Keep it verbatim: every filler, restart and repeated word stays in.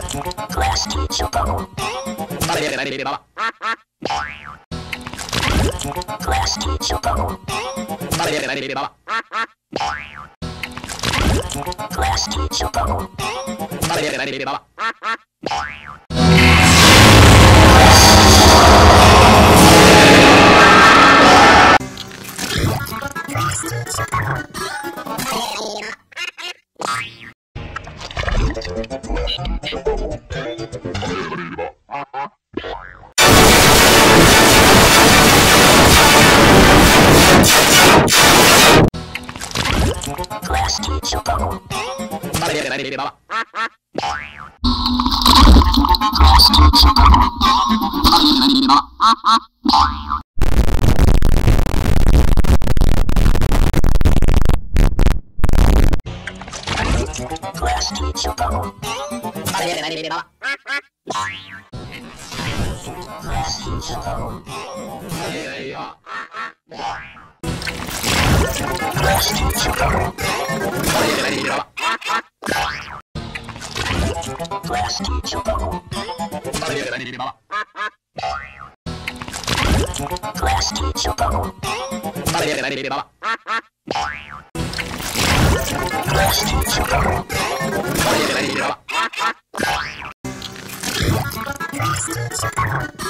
Class teacher bubble. Class teacher bubble. Class teacher bubble. Class teacher bubble. Class teacher bubble. Class teacher bubble. Class teacher bubble. Class teacher bubble. Class teacher bubble. Class teacher bubble. Class teacher bubble. Class teacher bubble.